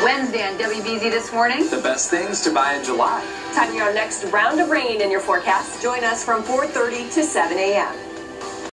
Wednesday on WBZ This Morning. The best things to buy in July. Time for our next round of rain in your forecast. Join us from 4:30 to 7 a.m.